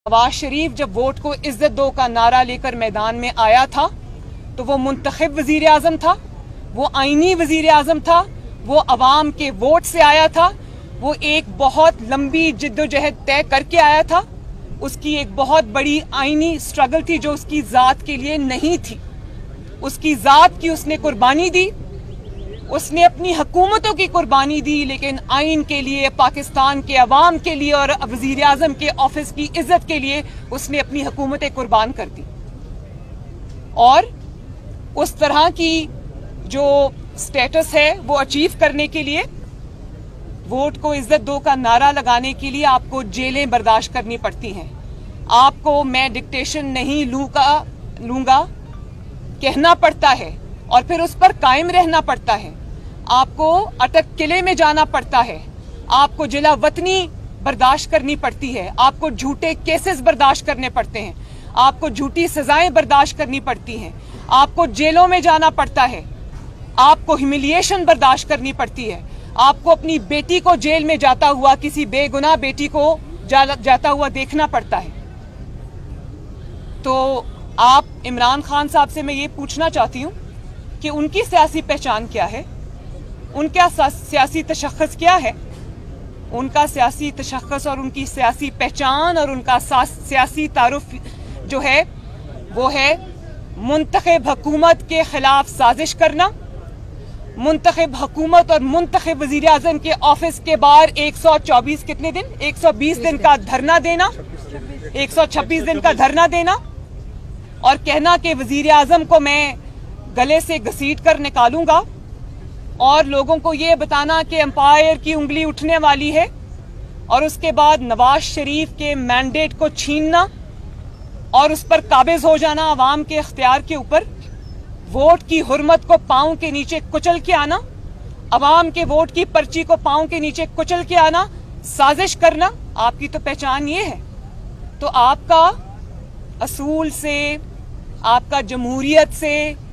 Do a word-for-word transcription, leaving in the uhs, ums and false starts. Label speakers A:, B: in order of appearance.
A: नवाज शरीफ जब वोट को इज्जत दो का नारा लेकर मैदान में आया था तो वो मुंतखब वजीर आजम था, वो आईनी वजीर आजम था, वो अवाम के वोट से आया था, वो एक बहुत लंबी जिद्दोजहद तय करके आया था। उसकी एक बहुत बड़ी आईनी स्ट्रगल थी जो उसकी ज़ात के लिए नहीं थी। उसकी ज़ात की उसने कुर्बानी दी, उसने अपनी हुकूमतों की कुर्बानी दी, लेकिन आइन के लिए, पाकिस्तान के अवाम के लिए और वजीर आजम के ऑफिस की इज्जत के लिए उसने अपनी हुकूमतें कुर्बान कर दी। और उस तरह की जो स्टेटस है वो अचीव करने के लिए, वोट को इज्जत दो का नारा लगाने के लिए आपको जेलें बर्दाश्त करनी पड़ती हैं। आपको मैं डिक्टेशन नहीं लूंगा लूंगा कहना पड़ता है और फिर उस पर कायम रहना पड़ता है। आपको अटक किले में जाना पड़ता है, आपको जिला वतनी बर्दाश्त करनी पड़ती है, आपको झूठे केसेस बर्दाश्त करने पड़ते हैं, आपको झूठी सजाएं बर्दाश्त करनी पड़ती हैं, आपको जेलों में जाना पड़ता है, आपको ह्यूमिलिएशन बर्दाश्त करनी पड़ती है, आपको अपनी बेटी को जेल में जाता हुआ, किसी बेगुनाह बेटी को जा, जाता हुआ देखना पड़ता है। तो आप इमरान खान साहब से मैं ये पूछना चाहती हूँ कि उनकी सियासी पहचान क्या है, उनका सियासी तशख़्ख़ुस क्या है। उनका सियासी तशख़्ख़ुस और उनकी सियासी पहचान और उनका सियासी तारुफ जो है वो है मुंतखब हुकूमत के खिलाफ साजिश करना, मुंतखब हुकूमत और मुंतखब वज़ीर आज़म के ऑफिस के बाहर एक सौ चौबीस कितने दिन एक सौ बीस दिन का धरना देना, एक सौ छब्बीस दिन का धरना देना और कहना कि वज़ीर आज़म को मैं गले से घसीट कर निकालूंगा और लोगों को ये बताना कि एम्पायर की उंगली उठने वाली है, और उसके बाद नवाज शरीफ के मैंडेट को छीनना और उस पर काबिज हो जाना अवाम के इख्तियार के ऊपर, वोट की हुर्मत को पांव के नीचे कुचल के आना, अवाम के वोट की पर्ची को पांव के नीचे कुचल के आना, साजिश करना, आपकी तो पहचान ये है। तो आपका असूल से, आपका जमहूरियत से,